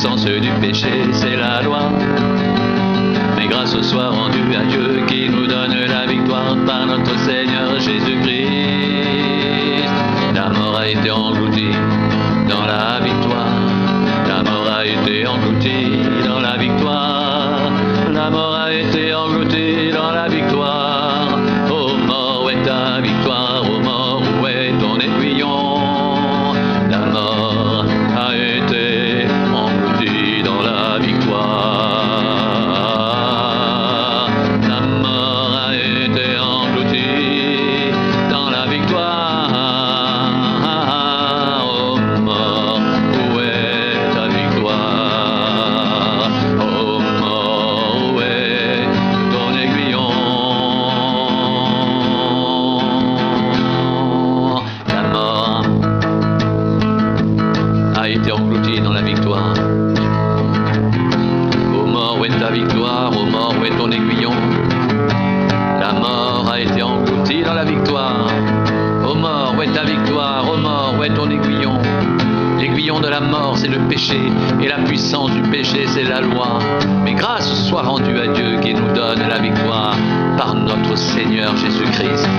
puissance du péché, c'est la loi. Mais grâce soit rendue à Dieu qui nous donne la victoire par notre Seigneur Jésus-Christ. La mort a été engloutie dans la victoire. La mort a été engloutie dans la victoire. La mort a été engloutie dans la victoire. Ô mort, où est ta victoire? Ô mort, où est ton aiguillon? La mort a été engloutie dans la victoire. La mort a été engloutie dans la victoire. Ô mort, où est ta victoire? Ô mort, où est ton aiguillon? La mort a été engloutie dans la victoire. Ô mort, où est ta victoire? Ô mort, où est ton aiguillon? La mort a été engloutie dans la victoire. Ô mort, où est ta victoire? Ô mort, où est ton aiguillon? L'aiguillon de la mort, c'est le péché, et la puissance du péché, c'est la loi. Mais grâce soit rendue à Dieu qui nous donne la victoire par notre Seigneur Jésus-Christ.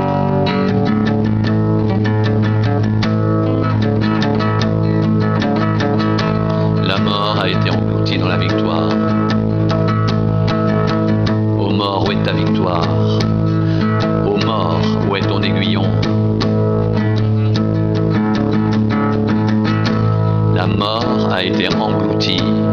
La mort a été engloutie dans la victoire. Ô mort, où est ta victoire? Ô mort, où est ton aiguillon? La mort a été engloutie